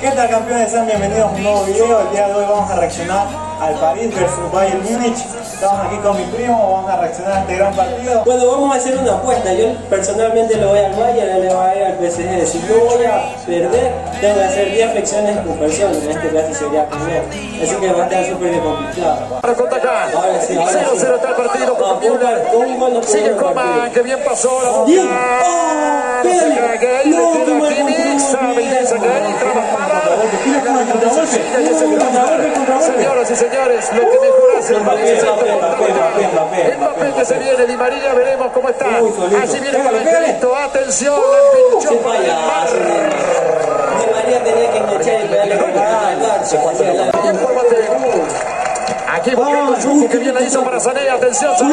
¿Qué tal, campeones? Sean bienvenidos a un nuevo video. El día de hoy vamos a reaccionar al París versus Bayern Múnich. Estamos aquí con mi primo, vamos a reaccionar a este gran partido. Bueno, vamos a hacer una apuesta. Yo personalmente le voy al Bayern, él le va a ir al PSG. Si yo voy a perder, tengo que hacer 10 flexiones por persona. En este caso sería primero. Así que va a estar súper complicado. Para contraatacar. Ahora sí, 0-0 está el partido. Sigue Coman, que bien pasó la boca. Señoras y señores, lo que mejor hace el Mbappé que se viene, Di María, veremos cómo está. Así viene con el Angelito, atención, la pinchó para Di María tenía que enganchar y pegarle con el aquí buscando Chuco, que bien la hizo para Sané, atención, Sané.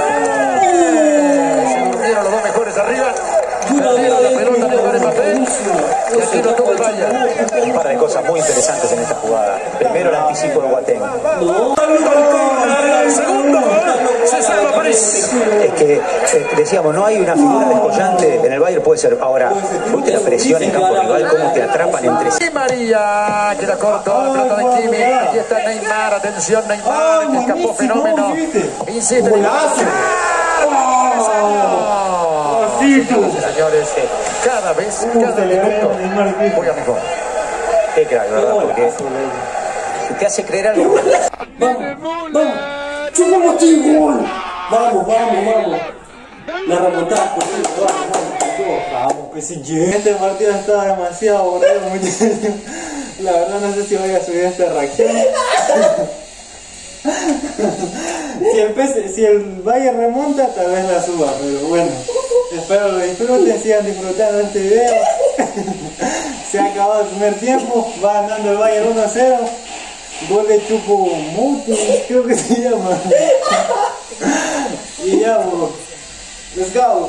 Se durmieron los dos mejores arriba. Perdieron la pelota de Mbappé y aquí lo toma el Bayern. Un par de cosas muy interesantes en esta jugada. Primero el anticipo de Boateng. Segundo, se salva París. Es que decíamos, no hay una figura descollante en el Bayern, puede ser. Ahora, ¿viste la presión en campo rival? ¿Cómo te atrapan entre sí? Y María, que la cortó la pelota de Kimi. Aquí está Neymar, atención Neymar, que escapó fenómeno. Insiste. Señores, cada vez, cada minuto juega mejor. Qué crack, ¿verdad? Porque te hace creer algo. Vamos. La remontada, Vamos, PSG. Este partido está demasiado aburrido, muchachos. La verdad no sé si voy a subir esta reacción. Si el Bayern remonta, tal vez la suba, pero bueno, espero lo disfruten, sigan disfrutando este video. Se ha acabado el primer tiempo, va ganando el Bayern 1-0. Gol de Choupo-Moting, creo que se llama. Y ya, bro. Let's go.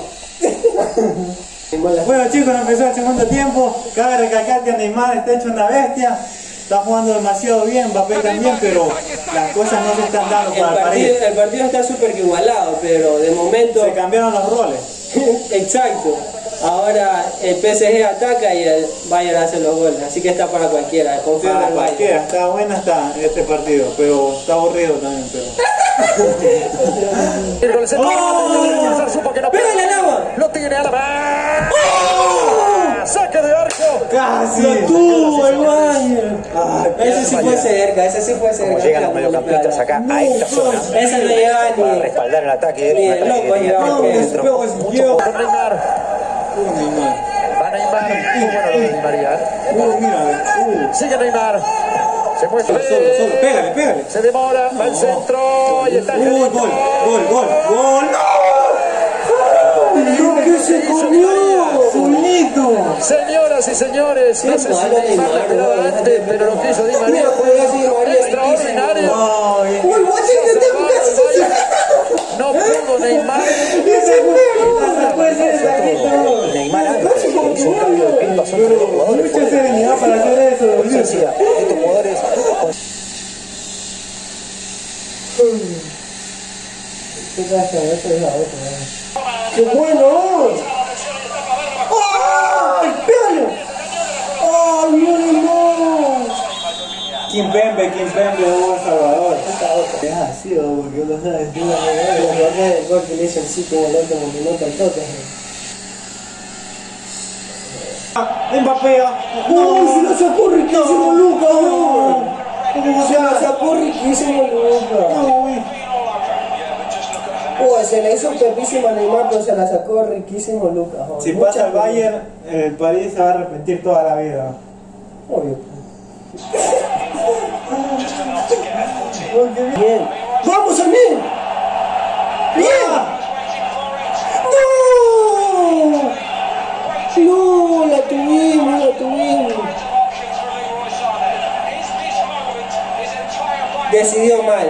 Bueno, chicos, empezó el segundo tiempo. Cabe recalcar que Neymar está hecho una bestia. Está jugando demasiado bien, Mbappé también, pero las cosas no se están dando para el París. El partido está súper igualado, pero de momento... Se cambiaron los roles. Exacto. Ahora el PSG ataca y el Bayern hace los goles, así que está para cualquiera. Confío en el Bayern. Está buena este partido, pero está aburrido también. ¡Pégale al agua! Lo tiene a la mano. ¡Saque de arco! ¡Casi! ¡Lo tuvo el Bayern! Ese sí fue cerca, Como llegan los mediocampistas acá a esta zona ese no llegaba para ni... respaldar el ataque. Neymar. Va Neymar. Muy bueno lo de Di María. Sigue Neymar. Se muestra. Solo. Pégale. Se demora. Va al centro. Y está Angelito. Gol. ¡No, que se comió! ¡Solito! Señoras y señores, no sé si Neymar la esperaba antes, pero lo que hizo Di María fue extraordinario. No pudo Neymar. Neymar antes hizo un cambio de pie, pasó entre los jugadores. Mucha serenidad para hacer eso. Decía, estos jugadores... ¡Qué bueno! ¡Ay, pégale! ¡Ay, no! Kimpembe, Hugo Salvador. Es así, porque no sabes. El gol que le hizo el City en el último minuto al Tottenham. Mbappé. ¡Uy, se lo sacó riquísimo Lucas! Se lo sacó riquísimo Lucas. Se le hizo pepísima a Neymar, pero se la sacó riquísimo Lucas. Si pasa el Bayern, el París se va a arrepentir toda la vida. Obvio. Bien. ¡Vamos, Amir! ¡Bien! ¡No! ¡No! La tuvimos. Decidió mal,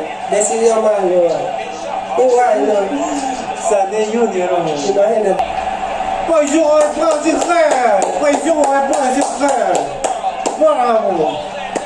Igual, no. Sané Junior, Imagínate. Bonjour, frère! ¡Vamos!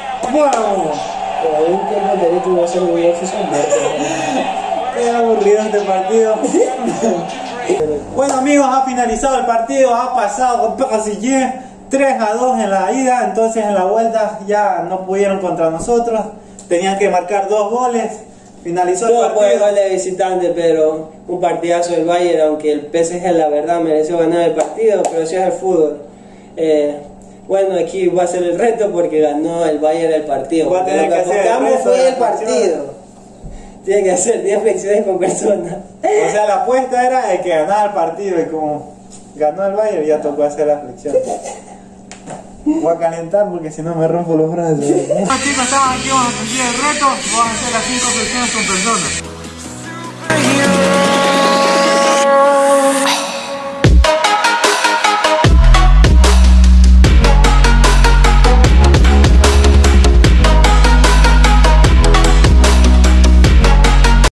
Un tiempo derecho iba a ser muy difícil. Qué aburrido este partido. Bueno, amigos, ha finalizado el partido, ha pasado PSG 3-2 en la ida, entonces en la vuelta ya no pudieron contra nosotros, tenían que marcar 2 goles, finalizó el Todo fue partido. gol de visitante, pero un partidazo del Bayern, aunque el PSG la verdad mereció ganar el partido, pero sí es el fútbol. Bueno, aquí va a ser el reto porque ganó el Bayern el partido. Va a tener Lo que hacer el apostamos resto fue de el partido. Tiene que hacer 10 flexiones con personas. O sea, la apuesta era de que ganaba el partido y como ganó el Bayern ya tocó hacer la flexión. Voy a calentar porque si no me rompo los brazos. Chicos, estamos aquí, vamos a cumplir el reto, vamos a hacer las 5 flexiones con personas.